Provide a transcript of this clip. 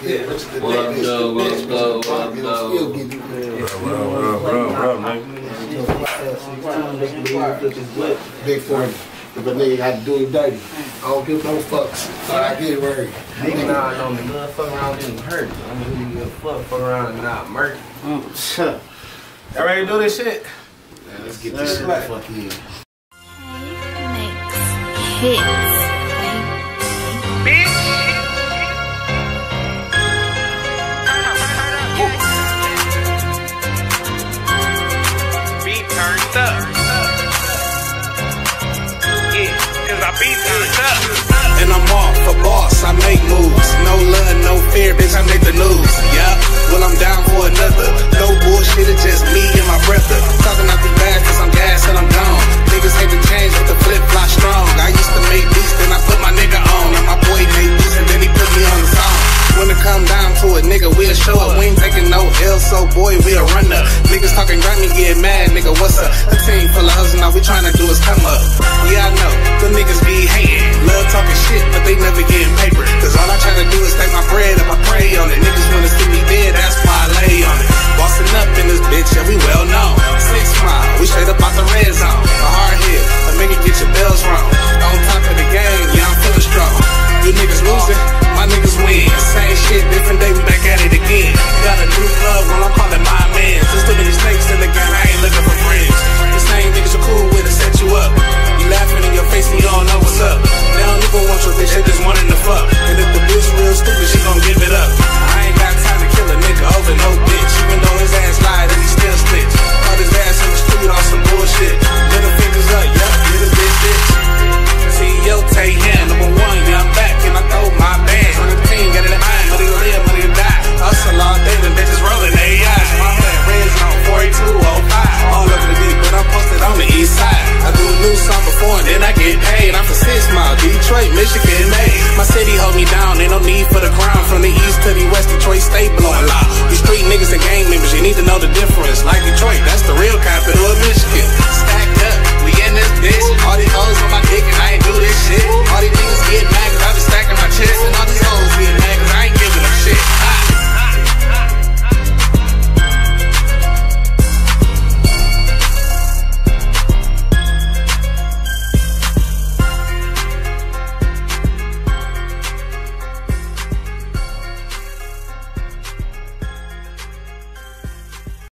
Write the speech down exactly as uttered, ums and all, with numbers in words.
Yeah, which is the what next, up, the next, what up, what up, still what up? get it. What up, what up, what up, Big forty. If a nigga got to do it dirty, I don't give no fucks. So I get worried. Nigga nah, don't be good, fuck around getting hurt. I mean, really give a fuck, fuck around and not murder. Mm. Y'all ready to do this shit? Man, let's get this shit the fuck in. Makes hits. Turned up. Yeah, cause I be turned up. And I'm off for boss, I make moves. No love, no fear, bitch, I make the news. Yeah, well, I'm down for another. No bullshit, it's just me and my brother. Talking out these bags cause I'm gas and I'm gone. Niggas hate to change with the flip flop strong. I used to make beats, then I put my nigga on. And my boy made beats, and then he put me on the song. When it come down to it, nigga, we'll show up. We ain't taking no L, so boy, we'll run up. Niggas talking grimy, get mad, nigga, what's up? A team full of hustle, all we tryna do is come up. Yeah, I know, the niggas be hating. Love talking shit, but they never getting paper. Cause all I try to do is take my bread up, I pray on it. Niggas